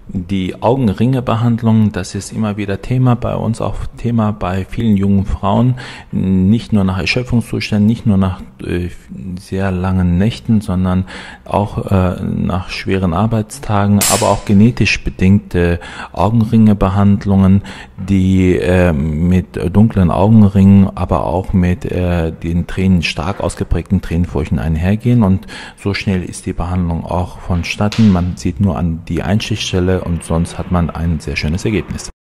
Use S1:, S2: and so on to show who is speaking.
S1: Die Augenringebehandlung, das ist immer wieder Thema bei uns, auch Thema bei vielen jungen Frauen, nicht nur nach Erschöpfungszuständen, nicht nur nach sehr langen Nächten, sondern auch nach schweren Arbeitstagen, aber auch genetisch bedingte Augenringebehandlungen, die mit dunklen Augenringen, aber auch mit den Tränen, stark ausgeprägten Tränenfurchen einhergehen, und so schnell ist die Behandlung auch vonstatten. Man sieht nur an die Einstichstelle und sonst hat man ein sehr schönes Ergebnis.